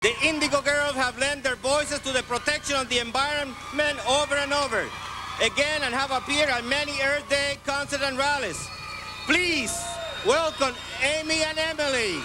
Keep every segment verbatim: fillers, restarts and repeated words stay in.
The Indigo girls have lent their voices to the protection of the environment over and over again and have appeared at many Earth Day concerts and rallies. Please welcome Amy and Emily.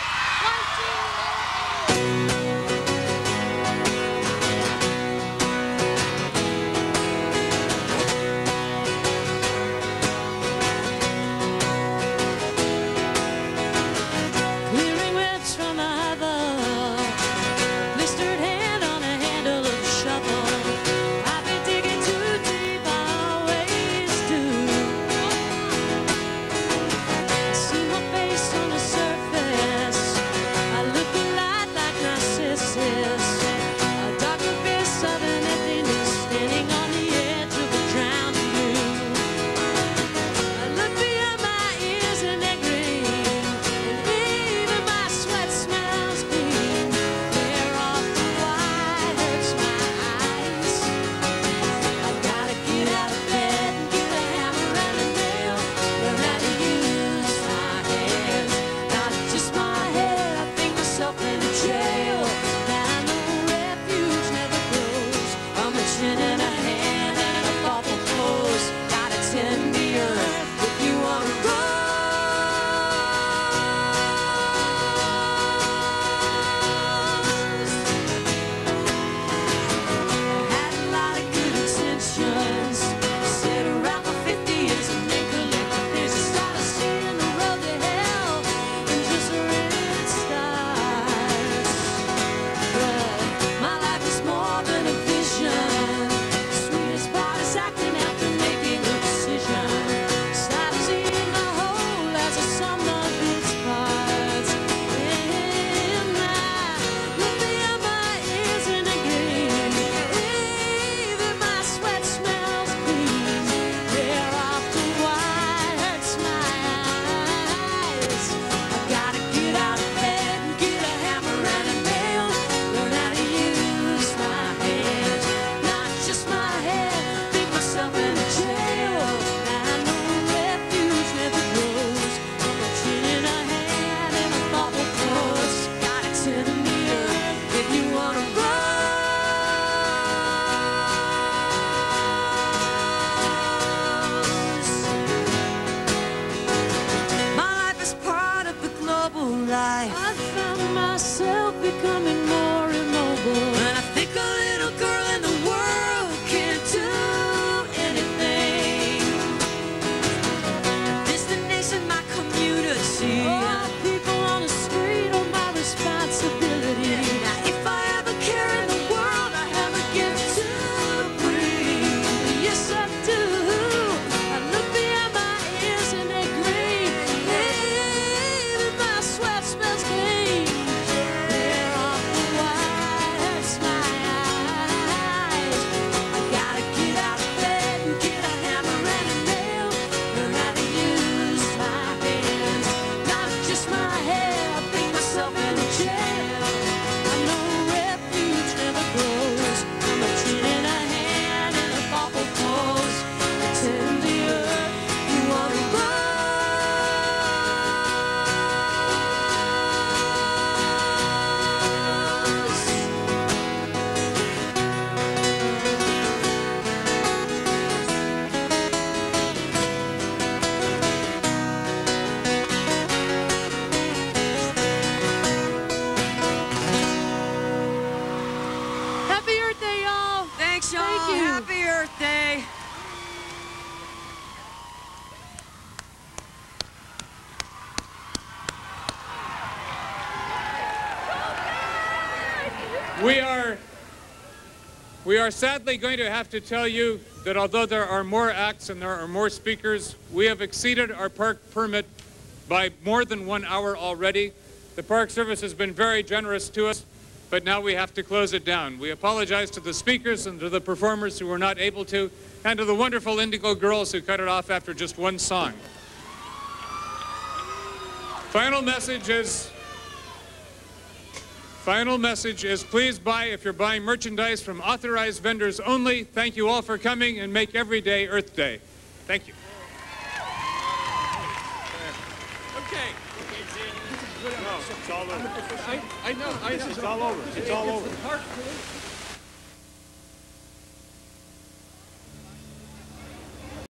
I found myself becoming more immobile, and I think a little girl in the world can't do anything. Destination, my community. Oh, people on the street are my responsibility. Now, if I ever care in the world, I have a gift to bring. Yes, I do. I look behind my ears and they gleam. Even my sweat smells clean. They're off the white, hurts my eyes. I gotta get out of bed and get a hammer and a nail. Learn how to use my hands, not just my head. I think myself in a jail. I know refuge never grows. I'm a chin in a hand in a thoughtful pose. Pretend the earth you wanna rose. Happy Earth Day, y'all. Thanks, y'all. Thank you. Happy Earth Day. We are, we are sadly going to have to tell you that although there are more acts and there are more speakers, we have exceeded our park permit by more than one hour already. The Park Service has been very generous to us, but now we have to close it down. We apologize to the speakers and to the performers who were not able to, and to the wonderful Indigo girls who cut it off after just one song. Final message is, Final message is please buy if you're buying merchandise from authorized vendors only. Thank you all for coming and make every day Earth Day. Thank you. Okay. No, it's all I, I know. I, It's all over. It's all over.